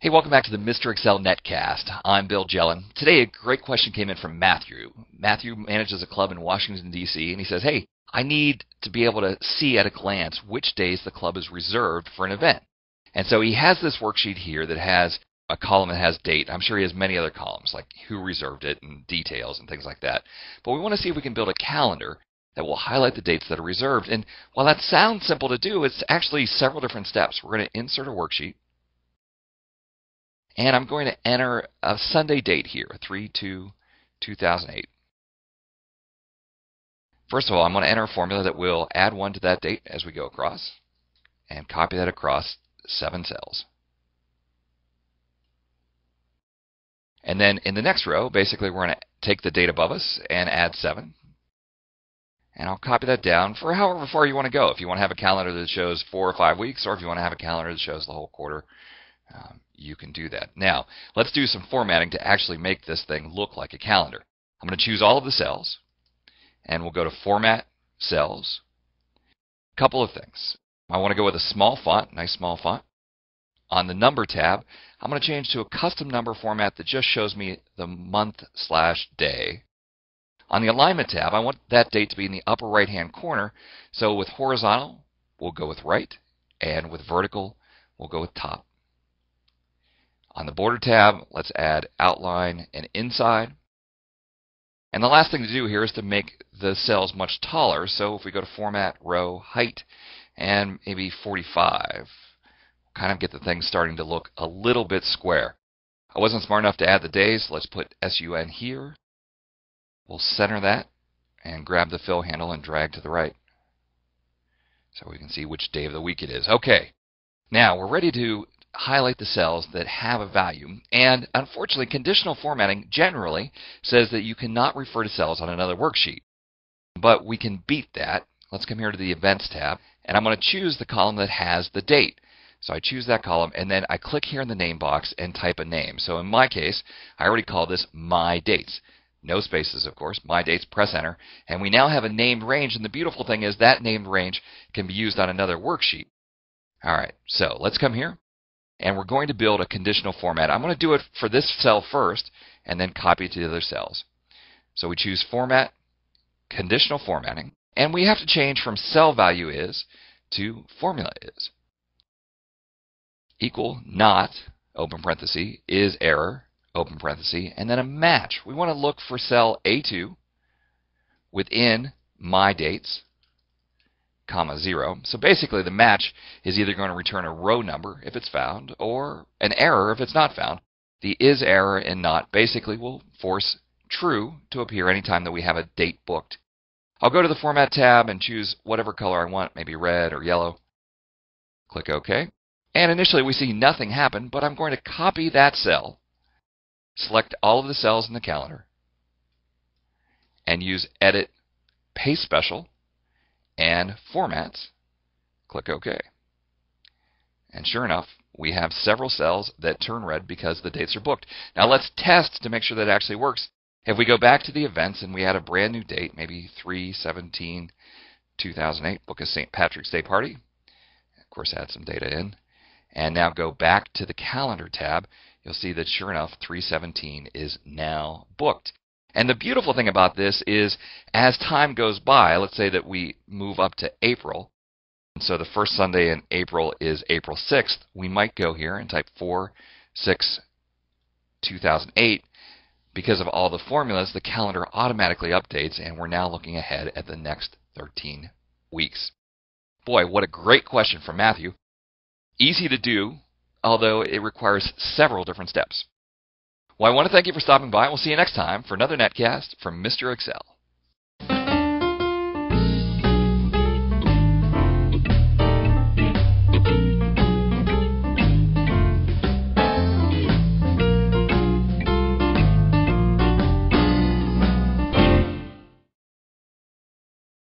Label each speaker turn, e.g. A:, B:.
A: Hey, welcome back to the Mr. Excel Netcast. I'm Bill Jellin. Today, a great question came in from Matthew. Matthew manages a club in Washington, D.C., and he says, hey, I need to be able to see at a glance which days the club is reserved for an event. And so he has this worksheet here that has a column that has date. I'm sure he has many other columns, like who reserved it and details and things like that. But we want to see if we can build a calendar that will highlight the dates that are reserved. And while that sounds simple to do, it's actually several different steps. We're going to insert a worksheet. And I'm going to enter a Sunday date here, 3/2/2008. First of all, I'm going to enter a formula that will add 1 to that date as we go across and copy that across 7 cells. And then in the next row, basically we're going to take the date above us and add 7. And I'll copy that down for however far you want to go. If you want to have a calendar that shows 4 or 5 weeks, or if you want to have a calendar that shows the whole quarter, you can do that. Now, let's do some formatting to actually make this thing look like a calendar. I'm going to choose all of the cells, and we'll go to Format, Cells. A couple of things. I want to go with a small font, nice small font. On the Number tab, I'm going to change to a custom number format that just shows me the month/day. On the Alignment tab, I want that date to be in the upper right-hand corner. So with horizontal, we'll go with right, and with vertical, we'll go with top. On the Border tab, let's add outline and inside. And the last thing to do here is to make the cells much taller. So if we go to Format, Row, Height, and maybe 45, kind of get the thing starting to look a little bit square. I wasn't smart enough to add the days. Let's put SUN here. We'll center that and grab the fill handle and drag to the right so we can see which day of the week it is. Okay, now we're ready to highlight the cells that have a value. And unfortunately, conditional formatting generally says that you cannot refer to cells on another worksheet. But we can beat that. Let's come here to the Events tab, and I'm going to choose the column that has the date. So I choose that column, and then I click here in the name box and type a name. So in my case, I already call this My Dates. No spaces, of course. My Dates, press Enter. And we now have a named range, and the beautiful thing is that named range can be used on another worksheet. All right, so let's come here. And we're going to build a conditional format. I'm going to do it for this cell first and then copy it to the other cells. So we choose Format, Conditional Formatting, and we have to change from cell value is to formula is. Equal not, open parenthesis, is error, open parenthesis, and then a match. We want to look for cell A2 within My Dates, comma 0. So basically the match is either going to return a row number if it's found or an error if it's not found. The is error and not basically will force true to appear anytime that we have a date booked. I'll go to the Format tab and choose whatever color I want, maybe red or yellow. Click OK. And initially we see nothing happen, but I'm going to copy that cell, select all of the cells in the calendar, and use Edit, Paste Special, and Formats, click OK. And sure enough, we have several cells that turn red because the dates are booked. Now let's test to make sure that it actually works. If we go back to the events and we add a brand new date, maybe 3/17/2008, book a St. Patrick's Day party. Of course, add some data in. And now go back to the Calendar tab. You'll see that sure enough, 3/17 is now booked. And the beautiful thing about this is as time goes by, let's say that we move up to April. And so the first Sunday in April is April 6th. We might go here and type 4/6/2008. Because of all the formulas, the calendar automatically updates, and we're now looking ahead at the next 13 weeks. Boy, what a great question from Matthew. Easy to do, although it requires several different steps. Well, I want to thank you for stopping by. We'll see you next time for another Netcast from Mr. Excel.